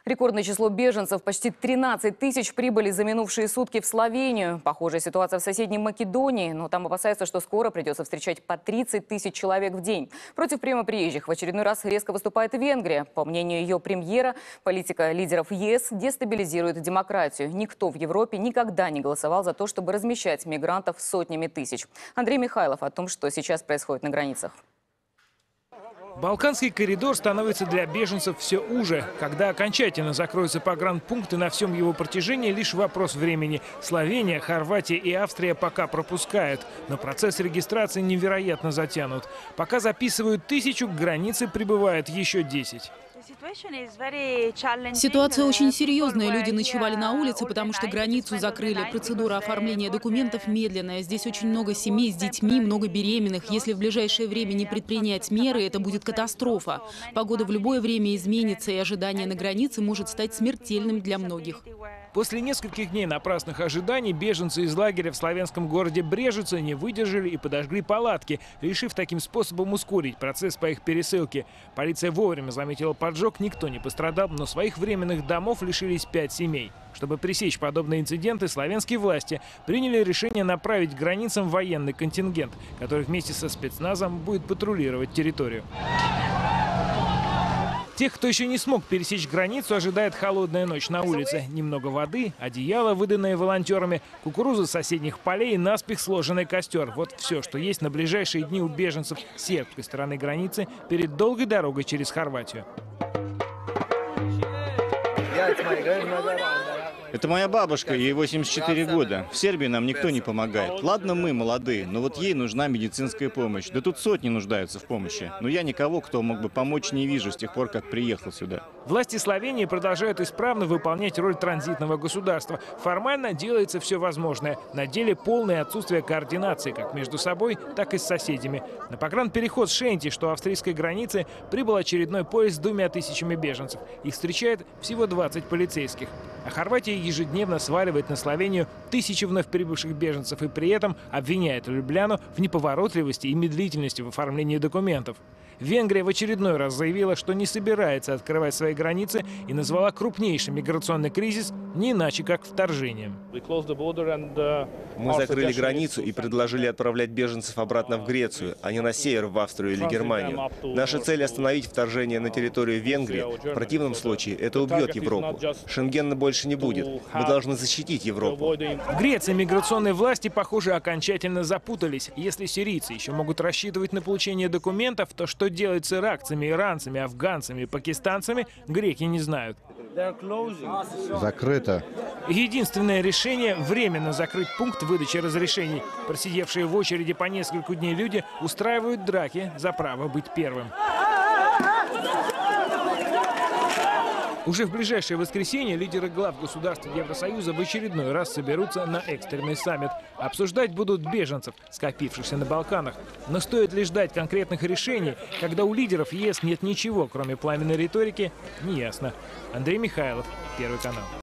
Рекордное число беженцев, почти 13 тысяч, прибыли за минувшие сутки в Словению. Похожая ситуация в соседней Македонии, но там опасаются, что скоро придется встречать по 30 тысяч человек в день. Против приема приезжих в очередной раз резко выступает Венгрия. По мнению ее премьера, политика лидеров ЕС дестабилизирует демократию. Никто в Европе никогда не голосовал за то, чтобы размещать мигрантов сотнями тысяч. Андрей Михайлов о том, что сейчас происходит на границах. Балканский коридор становится для беженцев все уже. Когда окончательно закроются погранпункты на всем его протяжении, лишь вопрос времени. Словения, Хорватия и Австрия пока пропускают, но процесс регистрации невероятно затянут. Пока записывают 1000, к границе прибывает еще 10. Ситуация очень серьезная. Люди ночевали на улице, потому что границу закрыли. Процедура оформления документов медленная. Здесь очень много семей с детьми, много беременных. Если в ближайшее время не предпринять меры, это будет катастрофа. Погода в любое время изменится, и ожидание на границе может стать смертельным для многих. После нескольких дней напрасных ожиданий беженцы из лагеря в славянском городе Брежица не выдержали и подожгли палатки, решив таким способом ускорить процесс по их пересылке. Полиция вовремя заметила поджог, никто не пострадал, но своих временных домов лишились 5 семей. Чтобы пресечь подобные инциденты, славянские власти приняли решение направить к границам военный контингент, который вместе со спецназом будет патрулировать территорию. Тех, кто еще не смог пересечь границу, ожидает холодная ночь на улице. Немного воды, одеяло, выданное волонтерами, кукуруза с соседних полей и наспех сложенный костер. Вот все, что есть на ближайшие дни у беженцев с сербской стороны границы перед долгой дорогой через Хорватию. Это моя бабушка, ей 84 года. В Сербии нам никто не помогает. Ладно, мы молодые, но вот ей нужна медицинская помощь. Да тут сотни нуждаются в помощи. Но я никого, кто мог бы помочь, не вижу с тех пор, как приехал сюда. Власти Словении продолжают исправно выполнять роль транзитного государства. Формально делается все возможное. На деле полное отсутствие координации как между собой, так и с соседями. На погранпереход Шенти, что австрийской границы, прибыл очередной поезд с 2000 беженцев. Их встречает всего 20 полицейских. А Хорватия ежедневно сваливает на Словению 1000 вновь прибывших беженцев и при этом обвиняет Любляну в неповоротливости и медлительности в оформлении документов. Венгрия в очередной раз заявила, что не собирается открывать свои границы и назвала крупнейший миграционный кризис не иначе как вторжением. Мы закрыли границу и предложили отправлять беженцев обратно в Грецию, а не на север, в Австрию или Германию. Наша цель – остановить вторжение на территорию Венгрии. В противном случае это убьет Европу. Шенгена больше не будет. Мы должны защитить Европу. В Греции миграционные власти, похоже, окончательно запутались. Если сирийцы еще могут рассчитывать на получение документов, то что делать с иракцами, иранцами, афганцами и пакистанцами, греки не знают. Закрыто. Единственное решение – временно закрыть пункт выдачи разрешений. Просидевшие в очереди по несколько дней люди устраивают драки за право быть первым. Уже в ближайшее воскресенье лидеры глав государств Евросоюза в очередной раз соберутся на экстренный саммит. Обсуждать будут беженцев, скопившихся на Балканах. Но стоит ли ждать конкретных решений, когда у лидеров ЕС нет ничего, кроме пламенной риторики, неясно. Андрей Михайлов, Первый канал.